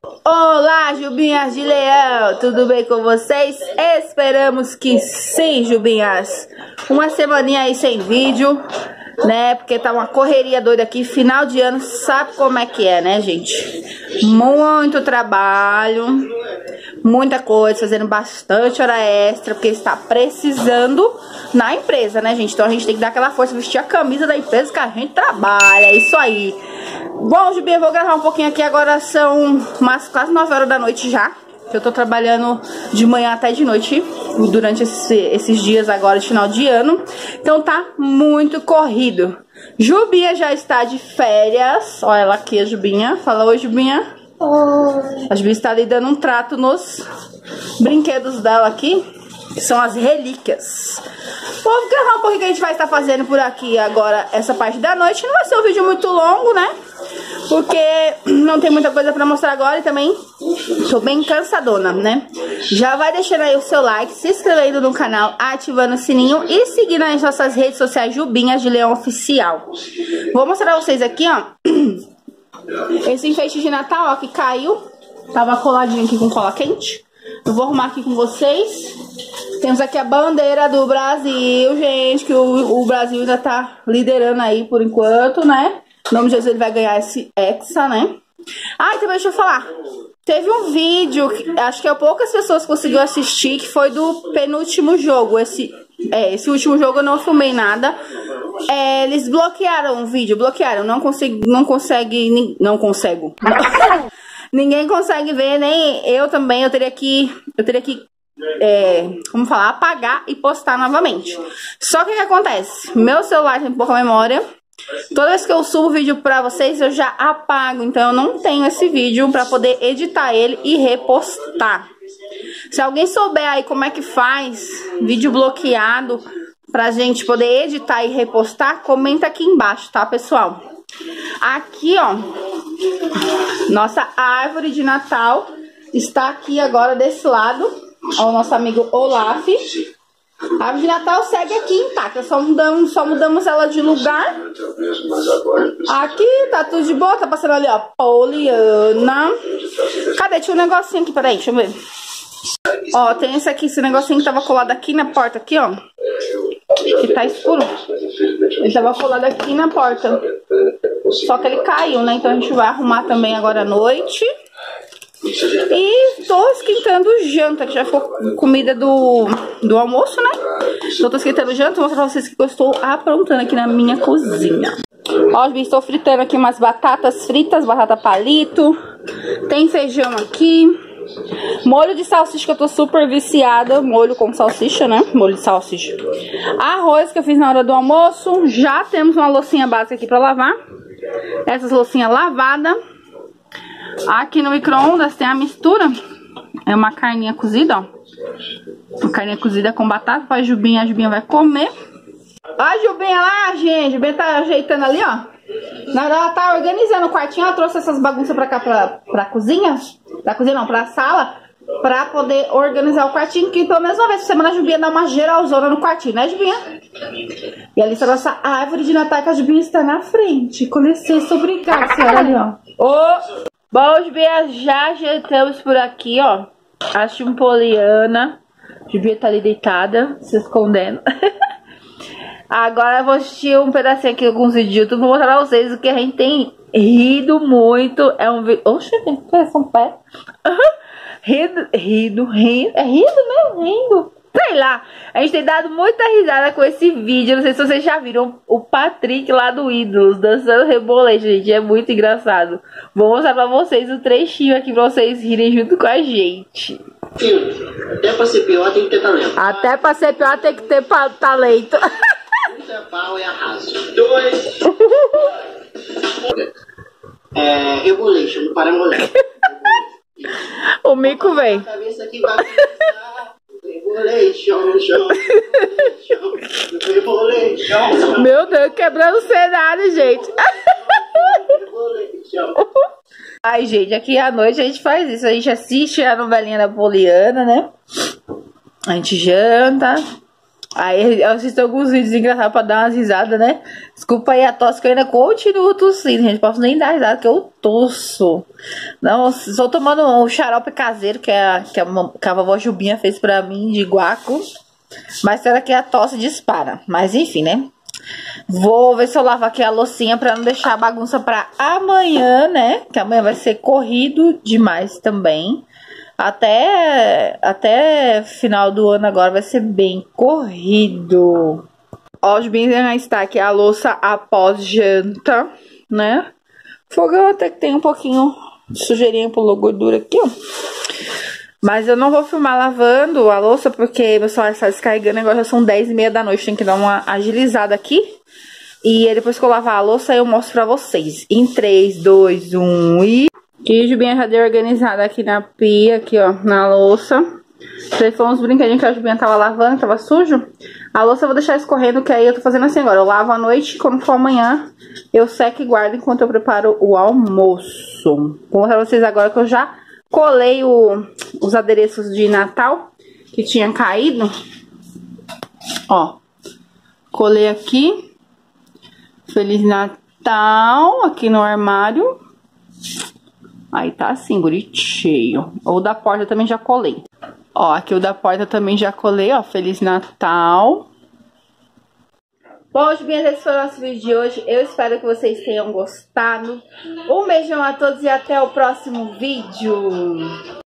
Olá, Jubinhas de Leão, tudo bem com vocês? Esperamos que sim, Jubinhas. Uma semaninha aí sem vídeo, né? Porque tá uma correria doida aqui, final de ano, sabe como é que é, né, gente? Muito trabalho, muita coisa, fazendo bastante hora extra, porque está precisando na empresa, né, gente? Então a gente tem que dar aquela força, vestir a camisa da empresa que a gente trabalha, é isso aí. Bom, Jubinha, eu vou gravar um pouquinho aqui, agora são quase 9 horas da noite já. Eu tô trabalhando de manhã até de noite, durante esses dias agora de final de ano. Então tá muito corrido. Jubinha já está de férias. Olha ela aqui, a Jubinha. Fala oi, Jubinha. Oi. A Jubinha está ali dando um trato nos brinquedos dela aqui, que são as relíquias. Vou gravar um pouquinho que a gente vai estar fazendo por aqui agora, essa parte da noite. Não vai ser um vídeo muito longo, né? Porque não tem muita coisa pra mostrar agora e também tô bem cansadona, né? Já vai deixando aí o seu like, se inscrevendo no canal, ativando o sininho e seguindo as nossas redes sociais Jubinhas de Leão Oficial. Vou mostrar pra vocês aqui, ó, esse enfeite de Natal, ó, que caiu. Tava coladinho aqui com cola quente. Eu vou arrumar aqui com vocês. Temos aqui a bandeira do Brasil, gente, que o Brasil ainda tá liderando aí por enquanto, né? Em nome de Jesus ele vai ganhar esse Hexa, né? Ah, e também deixa eu falar. Teve um vídeo, acho que poucas pessoas conseguiram assistir, que foi do penúltimo jogo. Esse último jogo eu não filmei nada. Eles bloquearam o vídeo, bloquearam. Não consigo. Ninguém consegue ver, nem eu também. Eu teria que como falar, apagar e postar novamente. Só que o que acontece? Meu celular tem pouca memória. Toda vez que eu subo o vídeo pra vocês, eu já apago. Então eu não tenho esse vídeo pra poder editar ele e repostar. Se alguém souber aí como é que faz vídeo bloqueado pra gente poder editar e repostar, comenta aqui embaixo, tá, pessoal? Aqui, ó, nossa árvore de Natal está aqui agora desse lado. Ó, o nosso amigo Olaf. A árvore de Natal segue aqui intacta, só mudamos ela de lugar. Aqui tá tudo de boa, tá passando ali, ó, Poliana. Cadê? Tinha um negocinho aqui, peraí, deixa eu ver. Ó, tem esse negocinho que tava colado aqui na porta, aqui, ó. Que tá escuro. Ele tava colado aqui na porta. Só que ele caiu, né? Então a gente vai arrumar também agora à noite. E tô esquentando janta, que já ficou comida do almoço, né? Então tô esquentando janta, vou mostrar pra vocês que eu estou aprontando aqui na minha cozinha. Ó, estou fritando aqui umas batatas fritas, batata palito. Tem feijão aqui. Molho de salsicha que eu tô super viciada. Molho com salsicha, né? Molho de salsicha. Arroz que eu fiz na hora do almoço. Já temos uma loucinha básica aqui pra lavar. Essas loucinhas lavadas. Aqui no micro-ondas tem a mistura. É uma carninha cozida, ó. Uma carninha cozida com batata pra Jubinha. A Jubinha vai comer. Ó a Jubinha lá, gente. A Jubinha tá ajeitando ali, ó. Na hora ela tá organizando o quartinho. Ela trouxe essas bagunças pra cá, pra cozinha. Pra cozinha não, pra sala. Pra poder organizar o quartinho. Que pelo menos uma vez por semana a Jubinha dá uma geralzona no quartinho, né, Jubinha? E ali está a nossa árvore de Natal, que a Jubinha está na frente. Com licença, obrigada, senhora ali, ó. Bom, Jubinha, já ajeitamos por aqui, ó. A Chimpoliana. Jubinha tá ali deitada, se escondendo. Agora eu vou assistir um pedacinho aqui, alguns vídeos do YouTube. Vou mostrar pra vocês o que a gente tem rido muito. É um vídeo... Oxe, tem um pé. Rindo. É rindo, né? Rindo. Sei lá. A gente tem dado muita risada com esse vídeo. Não sei se vocês já viram o Patrick lá do Ídolos dançando rebolejo, gente. É muito engraçado. Vou mostrar pra vocês o trechinho aqui pra vocês rirem junto com a gente. Até pra ser pior tem que ter talento. Até pra ser pior tem que ter talento. Muito é pau e arraso. 2. Rebolation, paramolé. O mico vem. A cabeça aqui vai começar. Rebolation. Meu Deus, quebrando o cenário, gente. Ai, gente, aqui à noite a gente faz isso. A gente assiste a novelinha da Poliana, né? A gente janta. Aí eu assisto alguns vídeos engraçados pra dar umas risadas, né? Desculpa aí a tosse que eu ainda continuo tossindo, gente. Posso nem dar risada que eu tosso. Não, só tomando um xarope caseiro que a vovó Jubinha fez pra mim de guaco. Mas será que a tosse dispara? Mas enfim, né? Vou ver se eu lavo aqui a loucinha pra não deixar a bagunça pra amanhã, né? Que amanhã vai ser corrido demais também. Até final do ano agora vai ser bem corrido. Ó, os bens já está aqui a louça após janta, né? Fogão até que tem um pouquinho de sujeirinha, pulou gordura aqui, ó. Mas eu não vou filmar lavando a louça porque meu celular está descarregando. Agora já são 10h30 da noite, tem que dar uma agilizada aqui. E aí depois que eu lavar a louça eu mostro pra vocês. Em 3, 2, 1 e... Aqui a Jubinha já deu organizada aqui na pia, aqui ó, na louça. Esses foram uns brinquedinhos que a Jubinha tava lavando, tava sujo. A louça eu vou deixar escorrendo, que aí eu tô fazendo assim agora. Eu lavo à noite, quando for amanhã, eu seco e guardo enquanto eu preparo o almoço. Vou mostrar pra vocês agora que eu já colei os adereços de Natal que tinha caído. Ó, colei aqui. Feliz Natal, aqui no armário. Aí tá assim, bonitinho. O da porta também já colei. Ó, aqui o da porta também já colei, ó. Feliz Natal. Bom, Jubinhas, esse foi o nosso vídeo de hoje. Eu espero que vocês tenham gostado. Um beijão a todos e até o próximo vídeo.